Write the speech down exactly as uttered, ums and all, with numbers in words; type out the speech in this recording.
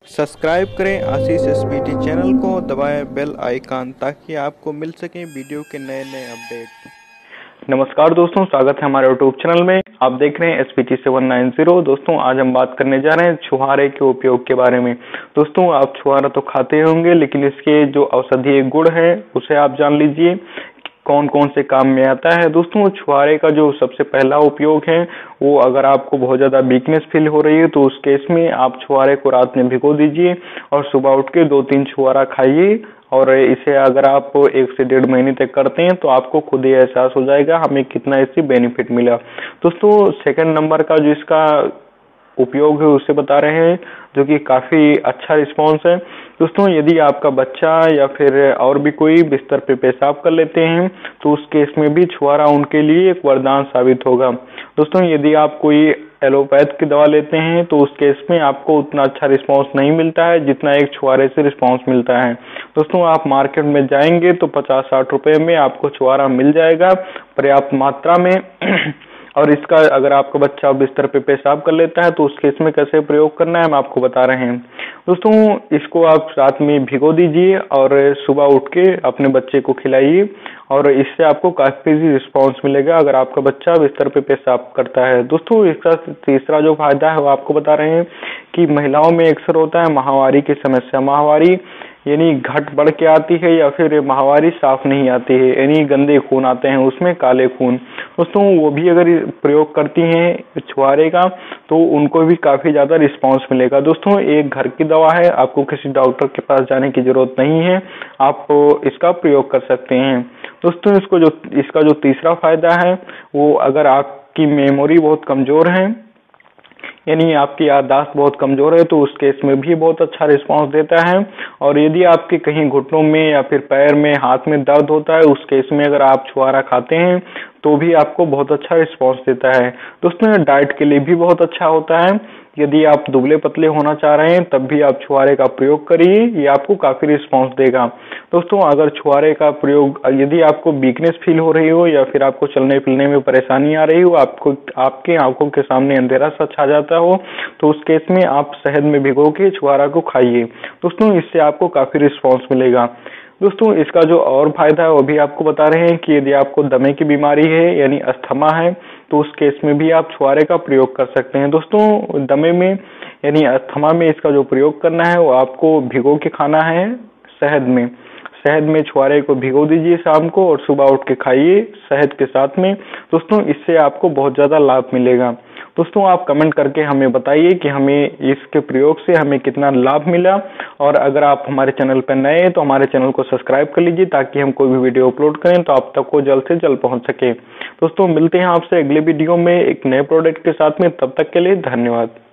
Subscribe करें आशीष SPT channel को, दबाएं बेल आइकन ताकि आपको मिल सके वीडियो के नए नए अपडेट। नमस्कार दोस्तों, स्वागत है हमारे यूट्यूब चैनल में। आप देख रहे हैं S P T seven nine zero. दोस्तों आज हम बात करने जा रहे हैं छुहारे के उपयोग के बारे में। दोस्तों आप छुहारा तो खाते होंगे, लेकिन इसके जो औषधीय गुण है उसे आप जान लीजिए कौन कौन से काम में आता है। दोस्तों छुहारे का जो सबसे पहला उपयोग है वो, अगर आपको बहुत ज़्यादा वीकनेस फील हो रही है तो उस केस में आप छुहारे को रात में भिगो दीजिए और सुबह उठ के दो तीन छुहारा खाइए। और इसे अगर आप एक से डेढ़ महीने तक करते हैं तो आपको खुद ही एहसास हो जाएगा हमें कितना इससे बेनिफिट मिला। दोस्तों सेकंड नंबर का जो इसका उपयोग है उसे बता रहे हैं, जो कि काफ़ी अच्छा रिस्पांस है। दोस्तों यदि आपका बच्चा या फिर और भी कोई बिस्तर पे पेशाब कर लेते हैं तो उस केस में भी छुहारा उनके लिए एक वरदान साबित होगा। दोस्तों यदि आप कोई एलोपैथ की दवा लेते हैं तो उस केस में आपको उतना अच्छा रिस्पांस नहीं मिलता है जितना एक छुहारे से रिस्पांस मिलता है। दोस्तों आप मार्केट में जाएंगे तो पचास साठ रुपए में आपको छुहारा मिल जाएगा पर्याप्त मात्रा में। और इसका अगर आपका बच्चा बिस्तर पे पेशाब कर लेता है तो उस केस में कैसे प्रयोग करना है हम आपको बता रहे हैं। दोस्तों इसको आप रात में भिगो दीजिए और सुबह उठ के अपने बच्चे को खिलाइए और इससे आपको काफ़ी रिस्पांस मिलेगा अगर आपका बच्चा बिस्तर पे पेशाब करता है। दोस्तों इसका तीसरा जो फायदा है वो आपको बता रहे हैं कि महिलाओं में अक्सर होता है माहवारी की समस्या। माहवारी यानी घट बढ़ के आती है या फिर माहवारी साफ नहीं आती है, यानी गंदे खून आते हैं उसमें काले खून। दोस्तों वो भी अगर प्रयोग करती हैं छुहारे का तो उनको भी काफ़ी ज़्यादा रिस्पांस मिलेगा। दोस्तों एक घर की दवा है, आपको किसी डॉक्टर के पास जाने की ज़रूरत नहीं है, आप इसका प्रयोग कर सकते हैं। दोस्तों इसको जो इसका जो तीसरा फायदा है वो, अगर आपकी मेमोरी बहुत कमज़ोर है यानी आपकी याददाश्त बहुत कमज़ोर है तो उस केस में भी बहुत अच्छा रिस्पांस देता है। और यदि आपके कहीं घुटनों में या फिर पैर में हाथ में दर्द होता है उस केस में अगर आप छुहारा खाते हैं तो भी आपको बहुत अच्छा रिस्पांस देता है। दोस्तों ये डाइट के लिए भी बहुत अच्छा होता है। यदि आप दुबले पतले होना चाह रहे हैं तब भी आप छुहारे का प्रयोग करिए, ये आपको काफ़ी रिस्पांस देगा। दोस्तों अगर छुहारे का प्रयोग, यदि आपको वीकनेस फील हो रही हो या फिर आपको चलने फिरने में परेशानी आ रही हो, आपको आपके आंखों के सामने अंधेरा सा छा जाता हो तो उस केस में आप शहद में भिगो के छुहारा को खाइए। दोस्तों इससे आपको काफ़ी रिस्पांस मिलेगा। दोस्तों इसका जो और फायदा है वो भी आपको बता रहे हैं कि यदि आपको दमे की बीमारी है यानी अस्थमा है तो उस केस में भी आप छुहारे का प्रयोग कर सकते हैं। दोस्तों दमे में यानी अस्थमा में इसका जो प्रयोग करना है वो आपको भिगो के खाना है शहद में। शहद में छुहारे को भिगो दीजिए शाम को और सुबह उठ के खाइए शहद के साथ में। दोस्तों इससे आपको बहुत ज़्यादा लाभ मिलेगा। दोस्तों आप कमेंट करके हमें बताइए कि हमें इसके प्रयोग से हमें कितना लाभ मिला। और अगर आप हमारे चैनल पर नए हैं तो हमारे चैनल को सब्सक्राइब कर लीजिए ताकि हम कोई भी वीडियो अपलोड करें तो आप तक वो जल्द से जल्द पहुंच सके। दोस्तों मिलते हैं आपसे अगले वीडियो में एक नए प्रोडक्ट के साथ में, तब तक के लिए धन्यवाद।